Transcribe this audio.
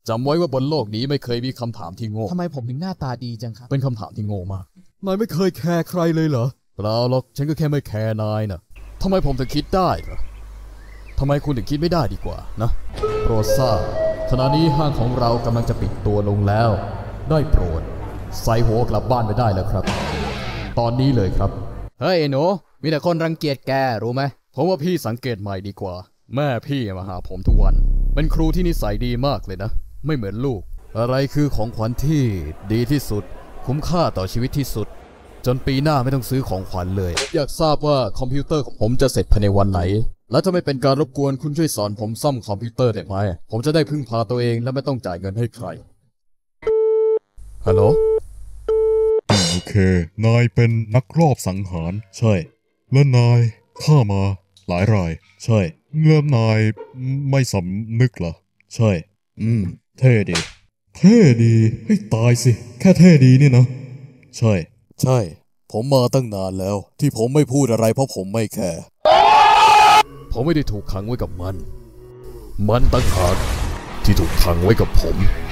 จำไว้ว่าบนโลกนี้ไม่เคยมีคำถามที่โง่ทำไมผมถึงหน้าตาดีจังครับเป็นคำถามที่โง่มากนายไม่เคยแคร์ใครเลยเหรอเปล่าหรอกฉันก็แค่ไม่แคร์นายนะทำไมผมถึงคิดได้เหรอทำไมคุณถึงคิดไม่ได้ดีกว่านะโปรดทราบขณะนี้ห้างของเรากำลังจะปิดตัวลงแล้วได้โปรดใส่หัวกลับบ้านไปได้แล้วครับตอนนี้เลยครับเฮ้ยหนูมีแต่คนรังเกียจแกรู้ไหมผมว่าพี่สังเกตใหม่ดีกว่าแม่พี่มาหาผมทุกวันเป็นครูที่นิสัยดีมากเลยนะไม่เหมือนลูกอะไรคือของขวัญที่ดีที่สุดคุ้มค่าต่อชีวิตที่สุดจนปีหน้าไม่ต้องซื้อของขวัญเลยอยากทราบว่าคอมพิวเตอร์ของผมจะเสร็จภายในวันไหนและถ้าไม่เป็นการรบกวนคุณช่วยสอนผมซ่อมคอมพิวเตอร์ได้ไหมผมจะได้พึ่งพาตัวเองและไม่ต้องจ่ายเงินให้ใครฮัลโหลโอเคนายเป็นนักรอบสังหารใช่และนายฆ่ามาหลายรายใช่แล้วนายไม่สำนึกเหรอใช่เท่ดีเท่ดีให้ตายสิแค่เท่ดีนี่นะใช่ผมมาตั้งนานแล้วที่ผมไม่พูดอะไรเพราะผมไม่แคร์ผมไม่ได้ถูกขังไว้กับมันต่างหากที่ถูกขังไว้กับผม